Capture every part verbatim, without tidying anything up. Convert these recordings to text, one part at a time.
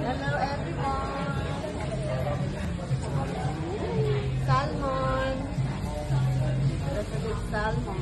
Hello everyone! Salmon! That's a big salmon.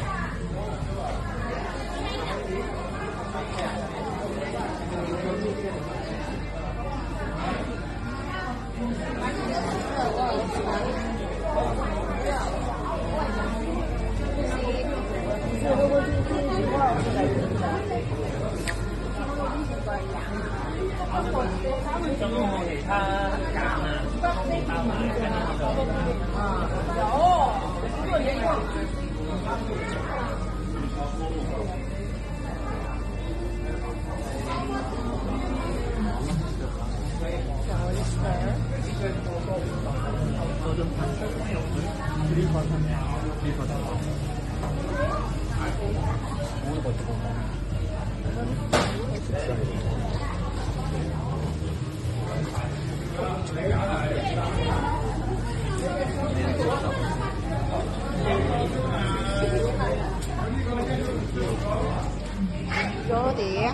Vô đĩa.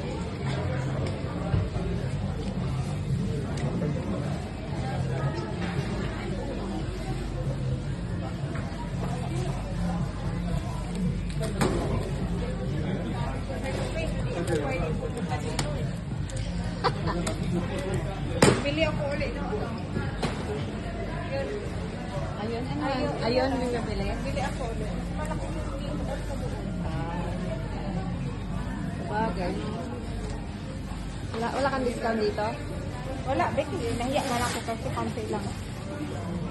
Bili ako ulit. Ayun, ayun, ayun yung nabili. Bili ako ulit. Malaki yung tingin ko sa buong. Bagay. Wala, wala kang discount dito? Wala, Becky. Nahiya na lang ako kasi konti lang.